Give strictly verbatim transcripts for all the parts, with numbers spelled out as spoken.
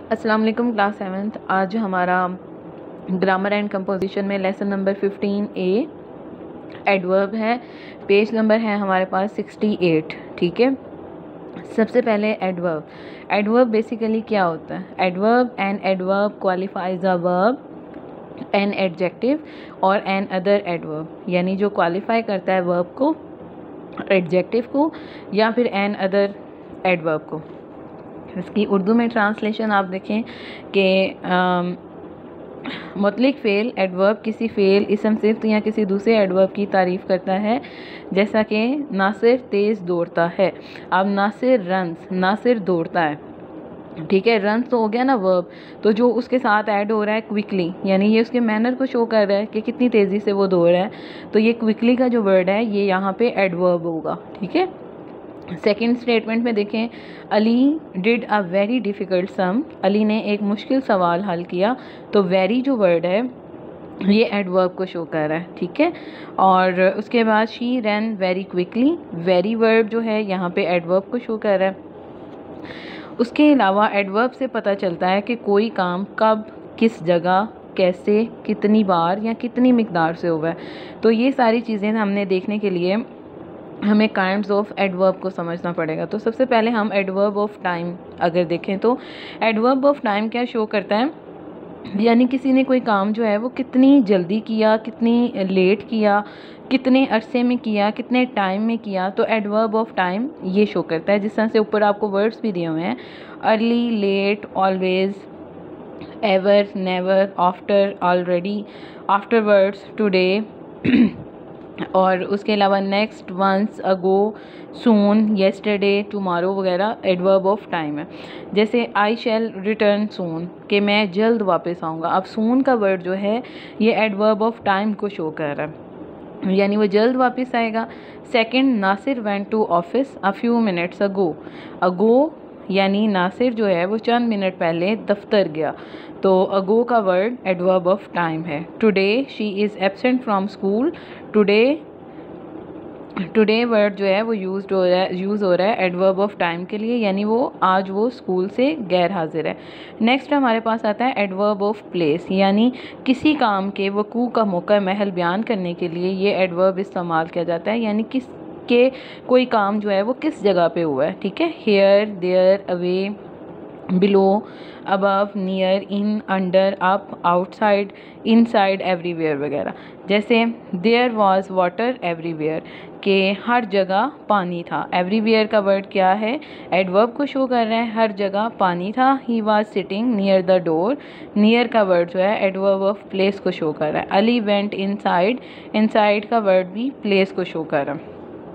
अस्सलाम वालेकुम class seventh. आज हमारा ग्रामर एंड कंपोजिशन में lesson number fifteen a adverb है। पेज नंबर है हमारे पास सिक्सटी एट। ठीक है, सबसे पहले एडवर्ब। एडवर्ब बेसिकली क्या होता है? Adverb an adverb qualifies a verb an adjective और एन अदर एडवर्ब, यानी जो क्वालिफाई करता है वर्ब को, एडजेक्टिव को या फिर एन अदर एडवर्ब को। इसकी उर्दू में ट्रांसलेशन आप देखें कि मुतलिक फ़ेल एडवर्ब किसी फ़ेल इसम सिफ्त या किसी दूसरे एडवर्ब की तारीफ़ करता है, जैसा कि नासिर तेज़ दौड़ता है। अब नासिर रन्स, नासिर दौड़ता है, ठीक है। रन्स तो हो गया ना वर्ब, तो जो उसके साथ ऐड हो रहा है क्विकली, यानी ये उसके मैनर को शो कर रहा है कि कितनी तेज़ी से वो दौड़ रहा है, तो ये क्विकली का जो वर्ड है ये यहाँ पे एडवर्ब होगा। ठीक है। सेकेंड स्टेटमेंट में देखें, Ali did a very difficult sum, Ali ने एक मुश्किल सवाल हल किया, तो वेरी जो वर्ड है ये एडवर्ब को शो कर रहा है। ठीक है। और उसके बाद she ran very quickly, very verb जो है यहाँ पे एडवर्ब को शो कर रहा है। उसके अलावा एडवर्ब से पता चलता है कि कोई काम कब, किस जगह, कैसे, कितनी बार या कितनी मिकदार से हुआ है। तो ये सारी चीज़ें हमने देखने के लिए हमें काइंड्स ऑफ एडवर्ब को समझना पड़ेगा। तो सबसे पहले हम एडवर्ब ऑफ टाइम अगर देखें तो एडवर्ब ऑफ टाइम क्या शो करता है, यानी किसी ने कोई काम जो है वो कितनी जल्दी किया, कितनी लेट किया, कितने अरसे में किया, कितने टाइम में किया, तो एडवर्ब ऑफ टाइम ये शो करता है। जिस तरह से ऊपर आपको वर्ड्स भी दिए हुए हैं, early, late, always, ever, never, after, already, afterwards, today और उसके अलावा next, once, ago, soon, yesterday, tomorrow वगैरह एडवर्ब ऑफ टाइम है। जैसे आई शैल रिटर्न सून, कि मैं जल्द वापस आऊँगा। अब सून का वर्ड जो है ये एडवर्ब ऑफ टाइम को शो कर रहा है, यानी वो जल्द वापस आएगा। Second, Nasir went to office a few minutes ago, ago यानी नासिर जो है वो चंद मिनट पहले दफ्तर गया, तो अगो का वर्ड एडवर्ब ऑफ टाइम है। Today she is absent from school, today today word जो है वो यूज़ हो रहा है यूज़ हो रहा है एडवर्ब ऑफ टाइम के लिए, यानी वो आज वो स्कूल से गैर हाजिर है। नेक्स्ट हमारे पास आता है एडवर्ब ऑफ प्लेस, यानी किसी काम के वकू का मौका महल बयान करने के लिए ये एडवर्ब इस्तेमाल किया जाता है, यानी किस के कोई काम जो है वो किस जगह पे हुआ है। ठीक है। Here, there, away, below, above, near, in, under, up, outside, inside, everywhere वगैरह। जैसे देयर वाज वाटर एवरीवेयर, के हर जगह पानी था। एवरीवेयर का वर्ड क्या है? एडवर्ब को शो कर रहा है, हर जगह पानी था। He was sitting near the door, near का वर्ड जो है एडवर्ब ऑफ प्लेस को शो कर रहा है। अली वेंट इनसाइड, इनसाइड का वर्ड भी प्लेस को शो कर रहा है।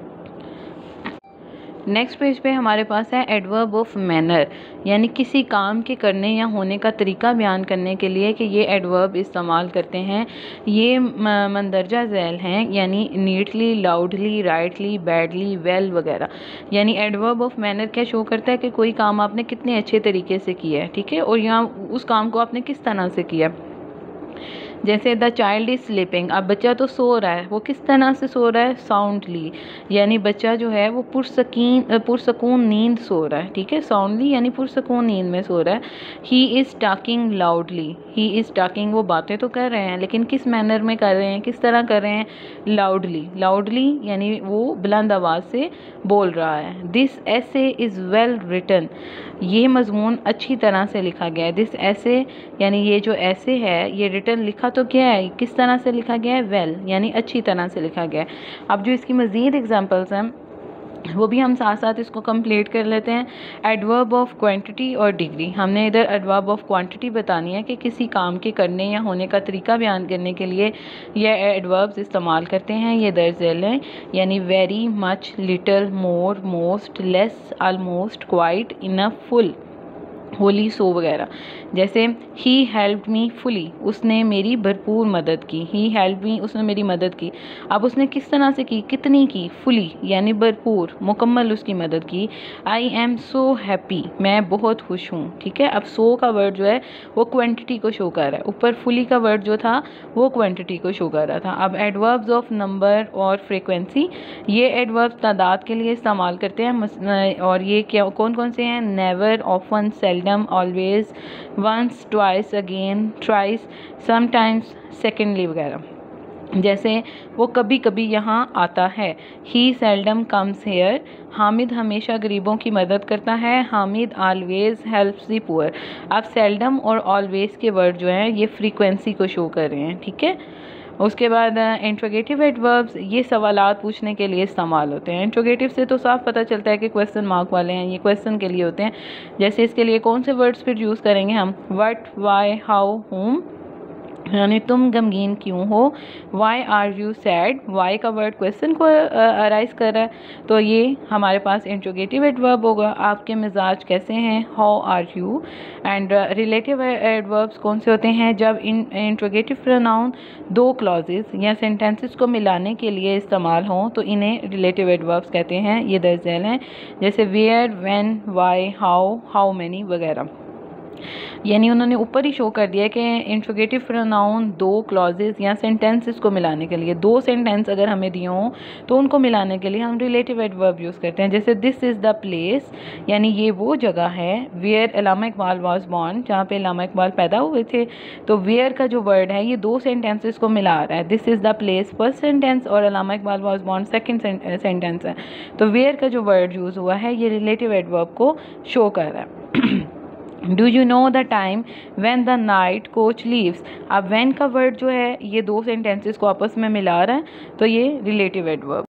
नेक्स्ट पेज पे हमारे पास है एडवर्ब ऑफ मैनर, यानी किसी काम के करने या होने का तरीका बयान करने के लिए कि ये एडवर्ब इस्तेमाल करते हैं। ये मंदरजा झैल हैं, यानी neatly, loudly, rightly, badly, well वगैरह। यानी एडवर्ब ऑफ मैनर क्या शो करता है कि कोई काम आपने कितने अच्छे तरीके से किया है। ठीक है। और यहाँ उस काम को आपने किस तरह से किया। जैसे द चाइल्ड इज़ स्लीपिंग, अब बच्चा तो सो रहा है, वो किस तरह से सो रहा है? साउंडली, यानी बच्चा जो है वो पुरसकीन पुरसकून नींद सो रहा है। ठीक है। साउंडली यानी पुरसकून नींद में सो रहा है। He is talking loudly, he is talking, वो बातें तो कर रहे हैं लेकिन किस मैनर में कर रहे हैं, किस तरह कर रहे हैं? लाउडली, लाउडली यानी वो बुलंद आवाज़ से बोल रहा है। दिस ऐसे इज़ वेल रिटन, ये मजमून अच्छी तरह से लिखा गया है। दिस ऐसे यानी ये जो ऐसे है ये रिटन लिखा तो क्या है, किस तरह से लिखा गया है? वेल यानी अच्छी तरह से लिखा गया है। अब जो इसकी मज़ीद एग्जांपल्स हैं वो भी हम साथ साथ इसको कंप्लीट कर लेते हैं। एडवर्ब ऑफ क्वांटिटी और डिग्री, हमने इधर एडवर्ब ऑफ क्वांटिटी बतानी है कि किसी काम के करने या होने का तरीका बयान करने के लिए ये एडवर्ब्स इस्तेमाल करते हैं। ये दर्जल हैं, यानी very, much, little, more, most, less, almost, quite, enough, full, wholly, so वगैरह। जैसे ही हेल्प्ड मी फुली, उसने मेरी भरपूर मदद की। ही हेल्प्ड मी, उसने मेरी मदद की। अब उसने किस तरह से की, कितनी की? फुली यानी भरपूर, मुकम्मल उसकी मदद की। आई एम सो हैप्पी, मैं बहुत खुश हूँ। ठीक है। अब सो का वर्ड जो है वो क्वांटिटी को शो कर रहा है, ऊपर फुली का वर्ड जो था वो क्वांटिटी को शो कर रहा था। अब एडवर्ब्स ऑफ नंबर और फ्रीक्वेंसी, ये एडवर्ब्स तादाद के लिए इस्तेमाल करते हैं, और ये क्या कौन कौन से हैं? Never, often, seldom, seldom, always, once, twice, again, thrice, sometimes, secondly वगैरह। जैसे वो कभी कभी यहाँ आता है, he seldom comes here, Hamid हमेशा गरीबों की मदद करता है, Hamid always helps the poor. अब सेल्डम और ऑलवेज के वर्ड जो हैं ये फ्रीक्वेंसी को शो कर रहे हैं, ठीक है। उसके बाद इंट्रोगेटिव एडवर्ब्स, ये सवालात पूछने के लिए इस्तेमाल होते हैं। इंट्रोगेटिव से तो साफ पता चलता है कि क्वेश्चन मार्क वाले हैं, ये क्वेश्चन के लिए होते हैं। जैसे इसके लिए कौन से वर्ड्स फिर यूज़ करेंगे हम, व्हाट, वाई, हाउ, हुम, यानी तुम गमगीन क्यों हो, why are you sad, why का वर्ड क्वेश्चन को अराइज कर रहा है, तो ये हमारे पास इंट्रोगेटिव एडवर्ब होगा। आपके मिजाज कैसे हैं, how are you. And relative adverbs कौन से होते हैं, जब इन इंट्रोगेटिव प्रोनाउन दो क्लॉजेस या सेंटेंसेस को मिलाने के लिए इस्तेमाल हों तो इन्हें रिलेटिव एडवर्ब्स कहते हैं। ये दर्ज झेल हैं, जैसे where, when, why, how, how many वगैरह। यानी उन्होंने ऊपर ही शो कर दिया कि इंट्रोगेटिव प्रोनाउन दो क्लॉजेस या सेंटेंसेस को मिलाने के लिए, दो सेंटेंस अगर हमें दिए हों तो उनको मिलाने के लिए हम रिलेटिव एडवर्ब यूज़ करते हैं। जैसे दिस इज़ द प्लेस, यानी ये वो जगह है, where Allama Iqbal was born, जहाँ पे अल्लामा इकबाल पैदा हुए थे। तो वेयर का जो वर्ड है ये दो सेंटेंसेस को मिला रहा है, this is the place first sentence और Allama Iqbal was born second sentence है। तो वेयर का जो वर्ड यूज़ हुआ है ये रिलेटिव एडवर्ब को शो कर रहा है। Do you know the time when the night coach leaves, अब व्हेन का वर्ड जो है ये दो सेंटेंसेस को आपस में मिला रहा है, तो ये रिलेटिव एडवर्ब